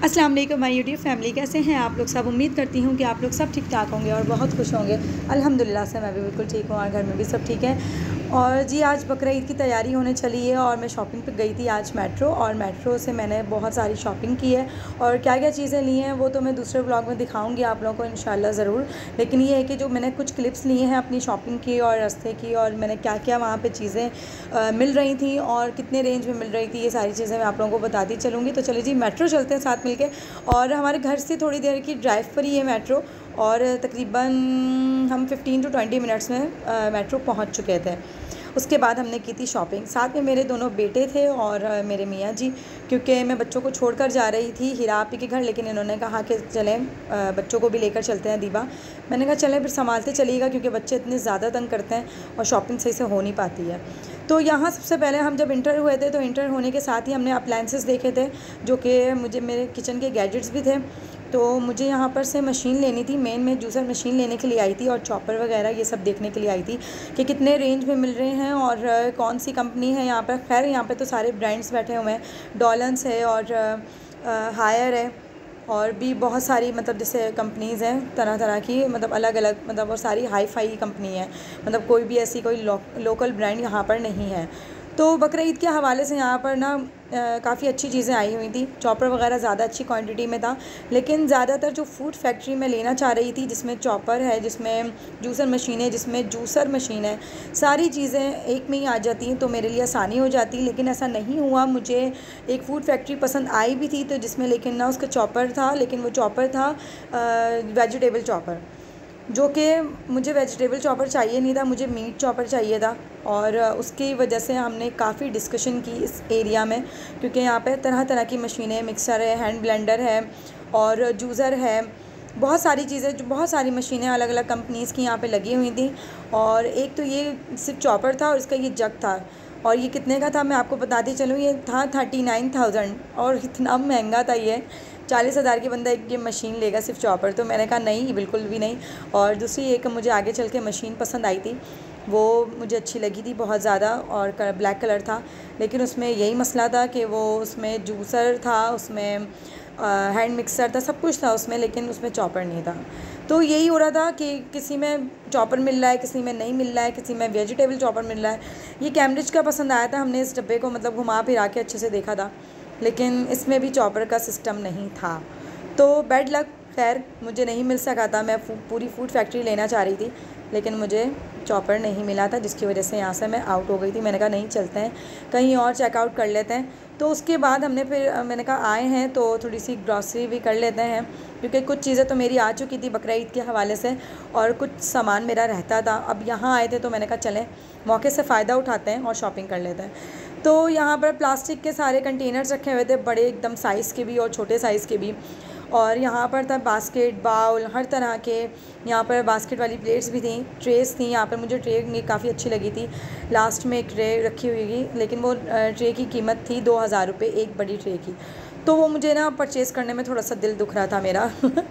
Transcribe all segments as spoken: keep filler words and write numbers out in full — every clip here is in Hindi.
अस्सलाम वालेकुम माय यूट्यूब फैमिली, कैसे हैं आप लोग सब। उम्मीद करती हूँ कि आप लोग सब ठीक ठाक होंगे और बहुत खुश होंगे। अल्हम्दुलिल्लाह से मैं भी बिल्कुल ठीक हूँ और घर में भी सब ठीक है। और जी आज बकरा ईद की तैयारी होने चली है और मैं शॉपिंग पे गई थी आज मेट्रो, और मेट्रो से मैंने बहुत सारी शॉपिंग की है और क्या क्या चीज़ें ली हैं वो तो मैं दूसरे ब्लॉग में दिखाऊंगी आप लोगों को इंशाल्लाह ज़रूर। लेकिन ये है कि जो मैंने कुछ क्लिप्स लिए हैं अपनी शॉपिंग की और रास्ते की, और मैंने क्या क्या वहाँ पर चीज़ें मिल रही थी और कितने रेंज में मिल रही थी, ये सारी चीज़ें मैं आप लोगों को बताती चलूँगी। तो चलिए जी मेट्रो चलते हैं साथ मिल के। और हमारे घर से थोड़ी देर की ड्राइव पर ही है मेट्रो, और तकरीबन हम फिफ्टीन टू ट्वेंटी मिनट्स में मेट्रो पहुंच चुके थे। उसके बाद हमने की थी शॉपिंग। साथ में मेरे दोनों बेटे थे और मेरे मियाँ जी, क्योंकि मैं बच्चों को छोड़कर जा रही थी हीरा आपी के घर, लेकिन इन्होंने कहा कि चलें बच्चों को भी लेकर चलते हैं दीबा। मैंने कहा चलें, फिर संभालते चलिएगा क्योंकि बच्चे इतने ज़्यादा तंग करते हैं और शॉपिंग सही से हो नहीं पाती है। तो यहाँ सबसे पहले हम जब इंटर हुए थे तो इंटर होने के साथ ही हमने अप्लायंसेस देखे थे, जो कि मुझे मेरे किचन के गैजेट्स भी थे। तो मुझे यहाँ पर से मशीन लेनी थी, मेन में जूसर मशीन लेने के लिए आई थी और चॉपर वगैरह ये सब देखने के लिए आई थी कि कितने रेंज में मिल रहे हैं और कौन सी कंपनी है यहाँ पर। खैर यहाँ पे तो सारे ब्रांड्स बैठे हुए हैं, डॉलन्स है और हायर है और भी बहुत सारी मतलब जैसे कंपनीज़ हैं तरह तरह की, मतलब अलग अलग, मतलब और सारी हाई फाई कंपनी है, मतलब कोई भी ऐसी कोई लो, लोकल ब्रांड यहाँ पर नहीं है। तो बकरा ईद के हवाले से यहाँ पर ना काफ़ी अच्छी चीज़ें आई हुई थी। चॉपर वगैरह ज़्यादा अच्छी क्वांटिटी में था, लेकिन ज़्यादातर जो फूड फैक्ट्री में लेना चाह रही थी, जिसमें चॉपर है, जिसमें जूसर मशीन है, जिसमें जूसर मशीन है, सारी चीज़ें एक में ही आ जाती हैं तो मेरे लिए आसानी हो जाती। लेकिन ऐसा नहीं हुआ। मुझे एक फ़ूड फैक्ट्री पसंद आई भी थी तो जिसमें लेकिन ना उसका चॉपर था, लेकिन वो चॉपर था वेजिटेबल चॉपर, जो कि मुझे वेजिटेबल चॉपर चाहिए नहीं था, मुझे मीट चॉपर चाहिए था। और उसकी वजह से हमने काफ़ी डिस्कशन की इस एरिया में, क्योंकि यहाँ पे तरह तरह की मशीनें, मिक्सर है, हैंड ब्लेंडर है और जूसर है, बहुत सारी चीज़ें, जो बहुत सारी मशीनें अलग अलग कंपनीज़ की यहाँ पे लगी हुई थी। और एक तो ये सिर्फ चॉपर था और इसका ये जग था, और ये कितने का था मैं आपको बताती चलूँ, ये था थर्टी नाइन थाउजेंड और इतना महंगा था ये। चालीस हज़ार की बंदा एक ये मशीन लेगा सिर्फ चॉपर, तो मैंने कहा नहीं, बिल्कुल भी नहीं। और दूसरी एक मुझे आगे चल के मशीन पसंद आई थी, वो मुझे अच्छी लगी थी बहुत ज़्यादा, और ब्लैक कलर था, लेकिन उसमें यही मसला था कि वो उसमें जूसर था, उसमें हैंड मिक्सर था, सब कुछ था उसमें, लेकिन उसमें चॉपर नहीं था। तो यही हो रहा था कि किसी में चॉपर मिल रहा है, किसी में नहीं मिल रहा है, किसी में वेजिटेबल चॉपर मिल रहा है। ये कैम्ब्रिज का पसंद आया था, हमने इस डब्बे को मतलब घुमा फिरा के अच्छे से देखा था, लेकिन इसमें भी चॉपर का सिस्टम नहीं था। तो बैड लक, खैर मुझे नहीं मिल सका था। मैं पूरी फूड फैक्ट्री लेना चाह रही थी, लेकिन मुझे चॉपर नहीं मिला था, जिसकी वजह से यहाँ से मैं आउट हो गई थी। मैंने कहा नहीं, चलते हैं कहीं और चेकआउट कर लेते हैं। तो उसके बाद हमने फिर मैंने कहा आए हैं तो थोड़ी सी ग्रॉसरी भी कर लेते हैं, क्योंकि कुछ चीज़ें तो मेरी आ चुकी थी बकरा ईद के हवाले से और कुछ सामान मेरा रहता था। अब यहाँ आए थे तो मैंने कहा चलें मौके से फ़ायदा उठाते हैं और शॉपिंग कर लेते हैं। तो यहाँ पर प्लास्टिक के सारे कंटेनर्स रखे हुए थे, बड़े एकदम साइज़ के भी और छोटे साइज़ के भी, और यहाँ पर था बास्केट, बाउल, हर तरह के। यहाँ पर बास्केट वाली प्लेट्स भी थी, ट्रेस थी। यहाँ पर मुझे ट्रे काफ़ी अच्छी लगी थी, लास्ट में एक ट्रे रखी हुई थी, लेकिन वो ट्रे की कीमत थी दो हज़ार रुपये एक बड़ी ट्रे की। तो वो मुझे ना परचेज़ करने में थोड़ा सा दिल दुख रहा था मेरा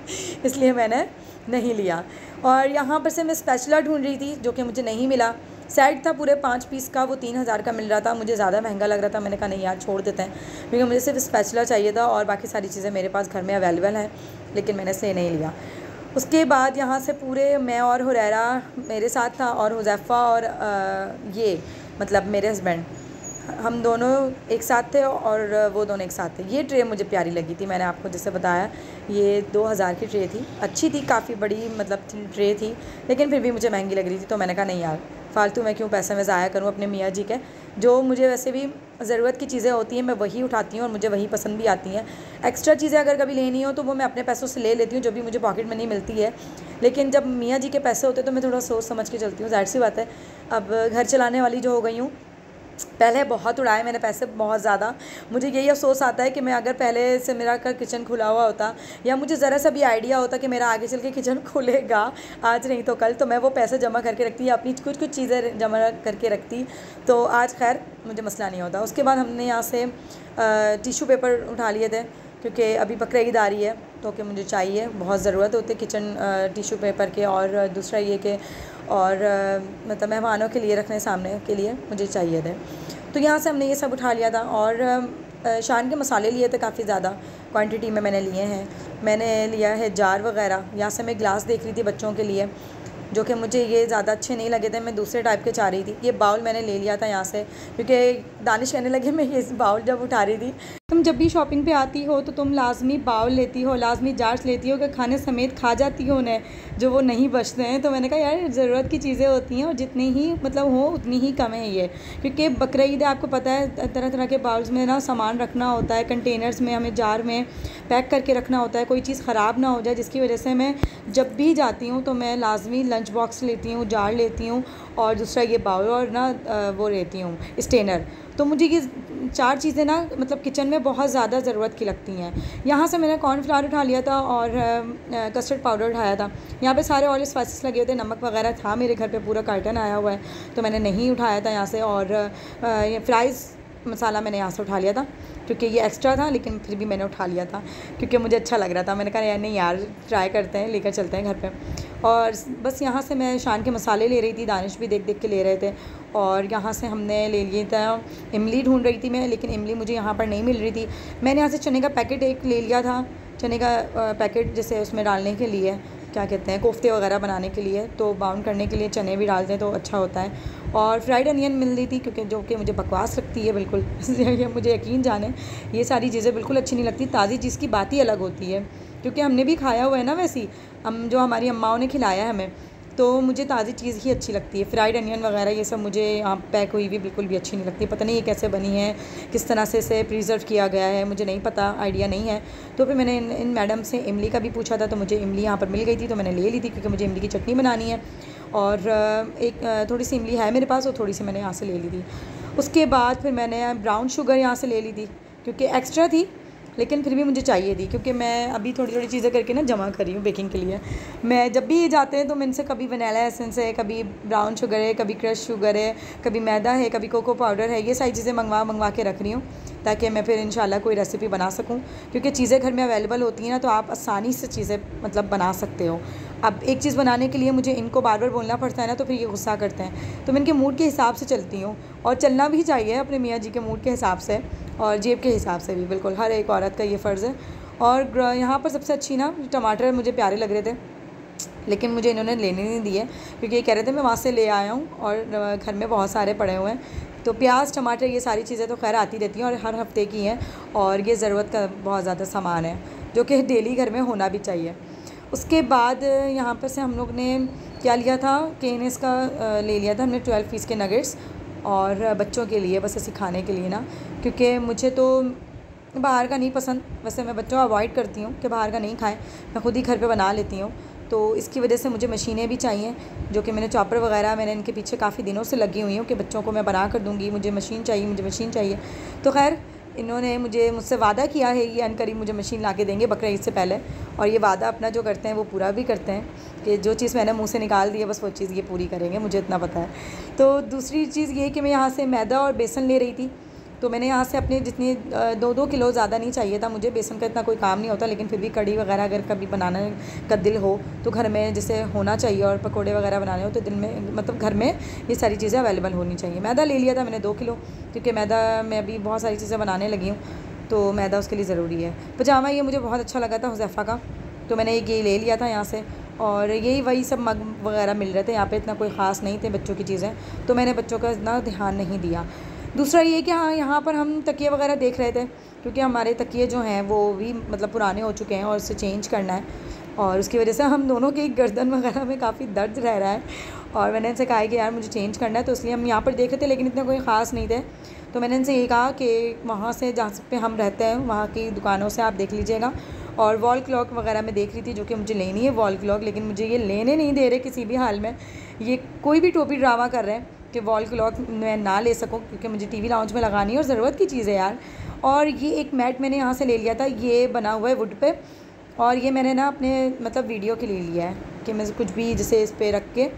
इसलिए मैंने नहीं लिया। और यहाँ पर से मैं स्पैचुला ढूंढ रही थी, जो कि मुझे नहीं मिला। सेट था पूरे पाँच पीस का, वो तीन हज़ार का मिल रहा था, मुझे ज़्यादा महंगा लग रहा था। मैंने कहा नहीं यार, छोड़ देते हैं, क्योंकि मुझे सिर्फ स्पैचुला चाहिए था और बाकी सारी चीज़ें मेरे पास घर में अवेलेबल हैं, लेकिन मैंने इसे नहीं लिया। उसके बाद यहाँ से पूरे मैं और हुरैरा मेरे साथ था, और हुज़ैफ़ा और आ, ये मतलब मेरे हस्बैंड, हम दोनों एक साथ थे और वो दोनों एक साथ थे। ये ट्रे मुझे प्यारी लगी थी, मैंने आपको जैसे बताया, ये दो हज़ार की ट्रे थी, अच्छी थी, काफ़ी बड़ी मतलब ट्रे थी, लेकिन फिर भी मुझे महंगी लग रही थी। तो मैंने कहा नहीं यार, फ़ालतू मैं क्यों पैसे में ज़ाया करूँ अपने मियाँ जी के। जो मुझे वैसे भी ज़रूरत की चीज़ें होती हैं मैं वही उठाती हूँ और मुझे वही पसंद भी आती हैं। एक्स्ट्रा चीज़ें अगर कभी लेनी हो तो वो मैं अपने पैसों से ले लेती हूँ, जो भी मुझे पॉकेट मनी मिलती है। लेकिन जब मियाँ जी के पैसे होते हैं तो मैं थोड़ा सोच समझ के चलती हूँ, ज़ाहिर सी बात है। अब घर चलाने वाली जो हो गई हूँ, पहले बहुत उड़ाए मैंने पैसे, बहुत ज़्यादा। मुझे यही अफसोस आता है कि मैं अगर पहले से मेरा का किचन खुला हुआ होता, या मुझे ज़रा सा भी आइडिया होता कि मेरा आगे चल के किचन खुलेगा आज नहीं तो कल, तो मैं वो पैसे जमा करके रखती या अपनी कुछ कुछ चीज़ें जमा करके रखती, तो आज खैर मुझे मसला नहीं होता। उसके बाद हमने यहाँ से टिशू पेपर उठा लिए थे, क्योंकि अभी बकरा ईद आ रही है तो कि मुझे चाहिए, बहुत ज़रूरत होती है किचन टिशू पेपर के। और दूसरा ये कि और मतलब मेहमानों के लिए रखने सामने के लिए मुझे चाहिए थे। तो यहाँ से हमने ये सब उठा लिया था। और शान के मसाले लिए थे काफ़ी ज़्यादा क्वांटिटी में मैंने लिए हैं। मैंने लिया है जार वगैरह। यहाँ से मैं गिलास देख रही थी बच्चों के लिए, जो कि मुझे ये ज़्यादा अच्छे नहीं लगे थे, मैं दूसरे टाइप के चाह रही थी। ये बाउल मैंने ले लिया था यहाँ से, क्योंकि दानिश कहने लगे मैं ये बाउल जब उठा रही थी, तुम जब भी शॉपिंग पे आती हो तो तुम लाजमी बाउल लेती हो, लाजमी जार्स लेती हो कि खाने समेत खा जाती हो उन्हें, जो वो नहीं बचते हैं। तो मैंने कहा यार ज़रूरत की चीज़ें होती हैं और जितनी ही मतलब हो उतनी ही कम है ये, क्योंकि बकरीद है, आपको पता है तरह तरह के बाउल्स में ना सामान रखना होता है, कंटेनर्स में हमें जार में पैक करके रखना होता है, कोई चीज़ ख़राब ना हो जाए, जिसकी वजह से मैं जब भी जाती हूँ तो मैं लाजमी लंच बॉक्स लेती हूँ, जार लेती हूँ और दूसरा ये बाउल और ना वो लेती हूँ स्टेनर। तो मुझे ये चार चीज़ें ना मतलब किचन में बहुत ज़्यादा ज़रूरत की लगती हैं। यहाँ से मैंने कॉर्नफ्लावर उठा लिया था और कस्टर्ड पाउडर उठाया था। यहाँ पे सारे ऑयल स्पाइसेस लगे होते, नमक वगैरह था मेरे घर पे, पूरा कार्टन आया हुआ है, तो मैंने नहीं उठाया था यहाँ से। और ये फ्राइज़ मसाला मैंने यहाँ से उठा लिया था, क्योंकि ये एक्स्ट्रा था, लेकिन फिर भी मैंने उठा लिया था क्योंकि मुझे अच्छा लग रहा था। मैंने कहा यार नहीं यार ट्राई करते हैं, लेकर चलते हैं घर पे। और बस यहाँ से मैं शान के मसाले ले रही थी, दानिश भी देख देख के ले रहे थे। और यहाँ से हमने ले लिए था, इमली ढूंढ रही थी मैं, लेकिन इमली मुझे यहाँ पर नहीं मिल रही थी। मैंने यहाँ से चने का पैकेट एक ले लिया था, चने का पैकेट जैसे उसमें डालने के लिए क्या कहते हैं कोफ्ते वगैरह बनाने के लिए, तो बाउंड करने के लिए चने भी डालते हैं तो अच्छा होता है। और फ्राइड अनियन मिल रही थी, क्योंकि जो कि मुझे बकवास लगती है बिल्कुल मुझे यकीन जाने ये सारी चीज़ें बिल्कुल अच्छी नहीं लगती। ताज़ी चीज़ की बात ही अलग होती है, क्योंकि हमने भी खाया हुआ है ना, वैसी हम जो हमारी अम्माओं ने खिलाया है हमें, तो मुझे ताज़ी चीज़ ही अच्छी लगती है। फ्राइड अनियन वगैरह ये सब मुझे यहाँ पैक हुई भी बिल्कुल भी अच्छी नहीं लगती। पता नहीं ये कैसे बनी है, किस तरह से इसे प्रिजर्व किया गया है, मुझे नहीं पता, आइडिया नहीं है। तो फिर मैंने इन, इन मैडम से इमली का भी पूछा था, तो मुझे इमली यहाँ पर मिल गई थी, तो मैंने ले ली थी, क्योंकि मुझे इमली की चटनी बनानी है। और एक थोड़ी सी इमली है मेरे पास, और थोड़ी सी मैंने यहाँ से ले ली थी। उसके बाद फिर मैंने ब्राउन शुगर यहाँ से ले ली थी, क्योंकि एक्स्ट्रा थी, लेकिन फिर भी मुझे चाहिए थी, क्योंकि मैं अभी थोड़ी थोड़ी चीज़ें करके ना जमा कर रही हूँ बेकिंग के लिए। मैं जब भी जाते हैं तो मैं इनसे कभी वनीला एसेंस है, कभी ब्राउन शुगर है, कभी क्रश शुगर है, कभी मैदा है, कभी कोको पाउडर है, ये सारी चीज़ें मंगवा मंगवा के रख रही हूँ, ताकि मैं फिर इंशाल्लाह कोई रेसिपी बना सकूँ। क्योंकि चीज़ें घर में अवेलेबल होती हैं ना, तो आप आसानी से चीज़ें मतलब बना सकते हो। अब एक चीज़ बनाने के लिए मुझे इनको बार बार बोलना पड़ता है ना, तो फिर ये गुस्सा करते हैं। तो मैं इनके मूड के हिसाब से चलती हूँ, और चलना भी चाहिए अपने मियाँ जी के मूड के हिसाब से और जेब के हिसाब से भी, बिल्कुल हर एक औरत का ये फ़र्ज़ है। और यहाँ पर सबसे अच्छी ना टमाटर मुझे प्यारे लग रहे थे, लेकिन मुझे इन्होंने लेने नहीं दिए, क्योंकि ये कह रहे थे मैं वहाँ से ले आया हूँ और घर में बहुत सारे पड़े हुए हैं। तो प्याज टमाटर ये सारी चीज़ें तो खैर आती रहती हैं और हर हफ्ते की हैं, और ये ज़रूरत का बहुत ज़्यादा सामान है, जो कि डेली घर में होना भी चाहिए। उसके बाद यहाँ पर से हम लोग ने क्या लिया था, केनेस का ले लिया था हमने ट्वेल्व पीस के नगेट्स, और बच्चों के लिए बस ऐसे खाने के लिए ना, क्योंकि मुझे तो बाहर का नहीं पसंद। वैसे मैं बच्चों अवॉइड करती हूँ कि बाहर का नहीं खाएं, मैं ख़ुद ही घर पे बना लेती हूँ। तो इसकी वजह से मुझे मशीनें भी चाहिए, जो कि मैंने चॉपर वगैरह मैंने इनके पीछे काफ़ी दिनों से लगी हुई हूँ कि बच्चों को मैं बना कर दूँगी, मुझे मशीन चाहिए, मुझे मशीन चाहिए। तो खैर इन्होंने मुझे मुझसे वादा किया है, ये अनकरीब मुझे मशीन ला के देंगे बकरीद से पहले, और ये वादा अपना जो करते हैं वो पूरा भी करते हैं कि जो चीज़ मैंने मुंह से निकाल दी है बस वो चीज़ ये पूरी करेंगे, मुझे इतना पता है। तो दूसरी चीज़ ये कि मैं यहाँ से मैदा और बेसन ले रही थी, तो मैंने यहाँ से अपने जितनी दो दो किलो ज़्यादा नहीं चाहिए था मुझे, बेसन का इतना कोई काम नहीं होता, लेकिन फिर भी कड़ी वगैरह अगर कभी बनाने का दिल हो तो घर में जैसे होना चाहिए, और पकोड़े वगैरह बनाने हो तो दिन में मतलब घर में ये सारी चीज़ें अवेलेबल होनी चाहिए। मैदा ले लिया था मैंने दो किलो, क्योंकि मैदा मैं अभी बहुत सारी चीज़ें बनाने लगी हूँ, तो मैदा उसके लिए ज़रूरी है। पजामा ये मुझे बहुत अच्छा लगा था हुज़ैफ़ा का, तो मैंने ये ले लिया था यहाँ से। और यही वही सब मग वगैरह मिल रहे थे यहाँ पे, इतना कोई ख़ास नहीं थे बच्चों की चीज़ें, तो मैंने बच्चों का इतना ध्यान नहीं दिया। दूसरा ये कि हाँ यहाँ पर हम तकिए वगैरह देख रहे थे, क्योंकि हमारे तकिए जो हैं वो भी मतलब पुराने हो चुके हैं और उसे चेंज करना है, और उसकी वजह से हम दोनों की गर्दन वगैरह में काफ़ी दर्द रह रहा है। और मैंने इनसे कहा कि यार मुझे चेंज करना है, तो इसलिए हम यहाँ पर देख रहे थे, लेकिन इतने कोई ख़ास नहीं थे। तो मैंने इनसे ये कहा कि वहाँ से जहाँ पे हम रहते हैं वहाँ की दुकानों से आप देख लीजिएगा। और वॉल क्लॉक वगैरह मैं देख रही थी, जो कि मुझे लेनी है वॉल क्लॉक, लेकिन मुझे ये लेने नहीं दे रहे किसी भी हाल में। ये कोई भी टोपी ड्रामा कर रहे हैं कि वॉल क्लॉक मैं ना ले सकूं, क्योंकि मुझे टीवी लाउंज में लगानी है और ज़रूरत की चीज़ है यार। और ये एक मैट मैंने यहाँ से ले लिया था, ये बना हुआ है वुड पे, और ये मैंने ना अपने मतलब वीडियो के लिए लिया है कि मैं कुछ भी जैसे इस पर रख के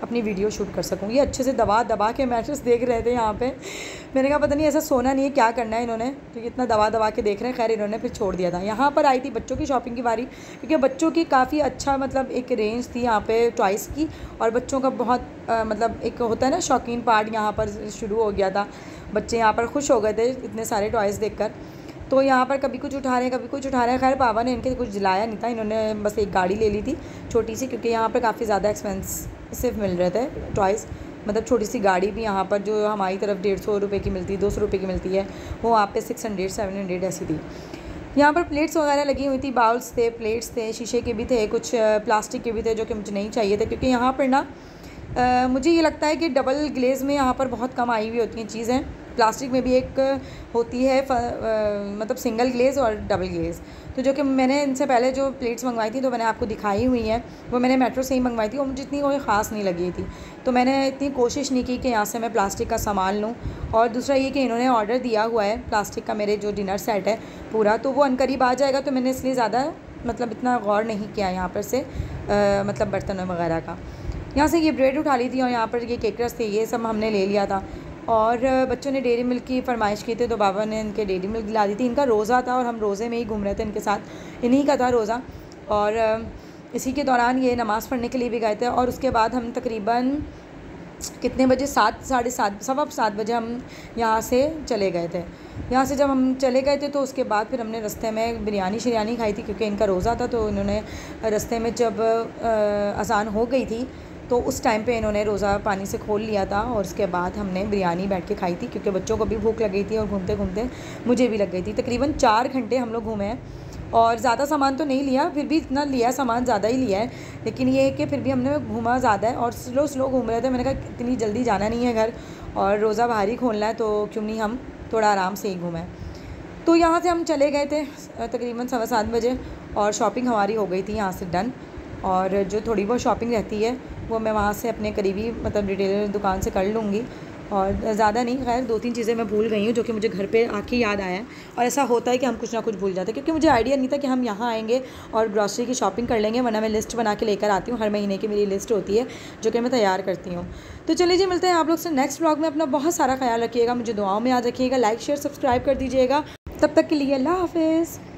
अपनी वीडियो शूट कर सकूँ। ये अच्छे से दबा दबा के मैट्रेस देख रहे थे यहाँ पे। मैंने कहा पता नहीं ऐसा सोना नहीं है, क्या करना है इन्होंने, क्योंकि इतना दबा दबा के देख रहे हैं। खैर इन्होंने फिर छोड़ दिया था। यहाँ पर आई थी बच्चों की शॉपिंग की बारी, क्योंकि बच्चों की काफ़ी अच्छा मतलब एक रेंज थी यहाँ पे टॉयज़ की, और बच्चों का बहुत आ, मतलब एक होता है ना शौकीन पार्ट यहाँ पर शुरू हो गया था। बच्चे यहाँ पर खुश हो गए थे इतने सारे टॉयज़ देखकर। तो यहाँ पर कभी कुछ उठा रहे हैं, कभी कुछ उठा रहे हैं। खैर पापा ने इनके कुछ दिलाया नहीं था, इन्होंने बस एक गाड़ी ले ली थी छोटी सी, क्योंकि यहाँ पर काफ़ी ज़्यादा एक्सपेंसिव मिल रहे थे टॉयज़। मतलब छोटी सी गाड़ी भी यहाँ पर जो हमारी तरफ डेढ़ सौ रुपये की मिलती है, दो सौ रुपये की मिलती है, वो वहाँ पे सिक्स हंड्रेड सेवन हंड्रेड ऐसी थी। यहाँ पर प्लेट्स वगैरह लगी हुई थी, बाउल्स थे, प्लेट्स थे, शीशे के भी थे, कुछ प्लास्टिक के भी थे, जो कि मुझे नहीं चाहिए थे, क्योंकि यहाँ पर ना Uh, मुझे ये लगता है कि डबल ग्लेज़ में यहाँ पर बहुत कम आई हुई होती हैं चीज़ें। प्लास्टिक में भी एक होती है फ, आ, मतलब सिंगल ग्लेज़ और डबल ग्लेज़। तो जो कि मैंने इनसे पहले जो प्लेट्स मंगवाई थी, तो मैंने आपको दिखाई हुई हैं, वो मैंने मेट्रो से ही मंगवाई थी, और मुझे इतनी कोई ख़ास नहीं लगी थी। तो मैंने इतनी कोशिश नहीं की कि यहाँ से मैं प्लास्टिक का सामान लूँ। और दूसरा ये कि इन्होंने ऑर्डर दिया हुआ है प्लास्टिक का, मेरे जो डिनर सेट है पूरा, तो वो अनकरीब आ जाएगा, तो मैंने इसलिए ज़्यादा मतलब इतना गौर नहीं किया यहाँ पर से आ, मतलब बर्तनों वगैरह का। यहाँ से ये ब्रेड उठा ली थी, और यहाँ पर ये केकरस थे, ये सब हमने ले लिया था। और बच्चों ने डेयरी मिल्क की फरमाइश की थी, तो बाबा ने इनके डेयरी मिल्क दिला दी थी। इनका रोज़ा था और हम रोज़े में ही घूम रहे थे इनके साथ, इन्हीं का था रोज़ा। और इसी के दौरान ये नमाज़ पढ़ने के लिए भी गए थे। और उसके बाद हम तकरीबन कितने बजे, सात साढ़े सात सवा सात बजे हम यहाँ से चले गए थे। यहाँ से जब हम चले गए थे तो उसके बाद फिर हमने रास्ते में बिरयानी शिरयानी खाई थी, क्योंकि इनका रोज़ा था। तो इन्होंने रास्ते में जब अज़ान हो गई थी, तो उस टाइम पे इन्होंने रोज़ा पानी से खोल लिया था, और उसके बाद हमने बिरयानी बैठ के खाई थी, क्योंकि बच्चों को भी भूख लग गई थी और घूमते घूमते मुझे भी लग गई थी। तकरीबन चार घंटे हम लोग घूमे हैं, और ज़्यादा सामान तो नहीं लिया, फिर भी इतना लिया सामान ज़्यादा ही लिया है, लेकिन ये है कि फिर भी हमने घूमा ज़्यादा है और स्लो स्लो घूम रहे थे। मैंने कहा इतनी जल्दी जाना नहीं है घर, और रोज़ा बाहर ही खोलना है, तो क्यों नहीं हम थोड़ा आराम से ही घूमें। तो यहाँ से हम चले गए थे तकरीबन सवा सात बजे, और शॉपिंग हमारी हो गई थी यहाँ से डन। और जो थोड़ी बहुत शॉपिंग रहती है वो मैं वहाँ से अपने करीबी मतलब रिटेलर दुकान से कर लूँगी, और ज़्यादा नहीं। खैर दो तीन चीज़ें मैं भूल गई हूँ, जो कि मुझे घर पे आके याद आया है। और ऐसा होता है कि हम कुछ ना कुछ भूल जाते हैं, क्योंकि मुझे आइडिया नहीं था कि हम यहाँ आएंगे और ग्रॉसरी की शॉपिंग कर लेंगे, वरना मैं लिस्ट बना के लेकर आती हूँ। हर महीने की मेरी लिस्ट होती है, जो कि मैं तैयार करती हूँ। तो चलिए जी, मिलते हैं आप लोग से नेक्स्ट व्लॉग में। अपना बहुत सारा ख्याल रखिएगा, मुझे दुआओं में याद रखिएगा, लाइक शेयर सब्सक्राइब कर दीजिएगा। तब तक के लिए अल्लाह हाफ़िज़।